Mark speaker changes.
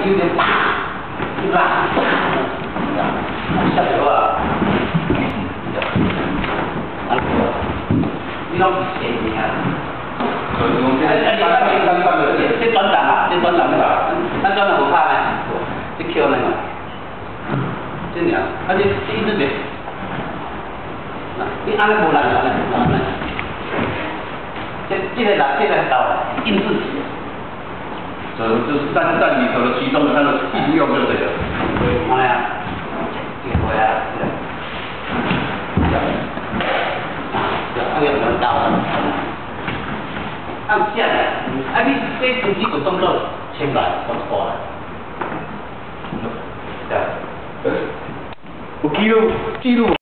Speaker 1: 就得啪，一拉，下流啊！你老闲你看。这短暂啊，这短暂的吧？那短暂不怕呢，这 Q 那个，真的啊，而且这一直没，你按那无难的，这个到硬字体。就是占里头的其中的那个应用就对了。对呀，这个回来了，这个有没有到？按下来，你这几个动作全来都错了。对。有记录。